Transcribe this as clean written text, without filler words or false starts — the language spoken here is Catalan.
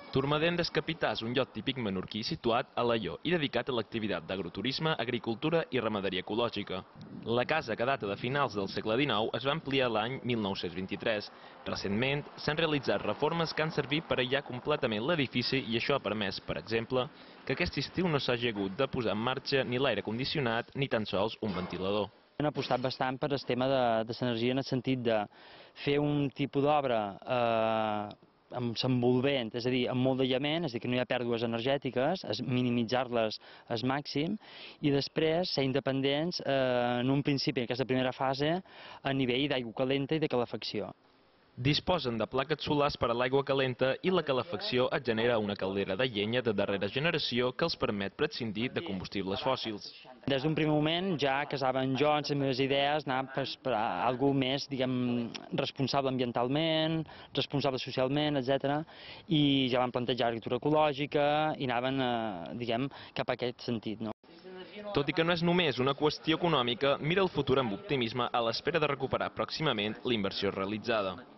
Tormadent des Capità és un lloc típic menorquí situat a Alaior i dedicat a l'activitat d'agroturisme, agricultura i ramaderia ecològica. La casa, que data de finals del segle XIX, es va ampliar l'any 1923. Recentment s'han realitzat reformes que han servit per aïllar completament l'edifici i això ha permès, per exemple, que aquest estiu no s'hagi hagut de posar en marxa ni l'aire condicionat ni tan sols un ventilador. Han apostat bastant per el tema de l'energia en el sentit de fer un tipus d'obra amb s'envolvent, és a dir, amb molt d'aïllament, és a dir, que no hi ha pèrdues energètiques, minimitzar-les al màxim, i després ser independents en un principi, en aquesta primera fase, a nivell d'aigua calenta i de calefacció. Disposen de plaques solars per a l'aigua calenta i la calefacció et genera una caldera de llenya de darrera generació que els permet prescindir de combustibles fòssils. Des d'un primer moment ja casàvem jo en les meves idees anar per algú més, diguem, responsable ambientalment, responsable socialment, etc. I ja vam plantejar agricultura ecològica i anaven, diguem, cap a aquest sentit, no? Tot i que no és només una qüestió econòmica, mira el futur amb optimisme a l'espera de recuperar pròximament la inversió realitzada.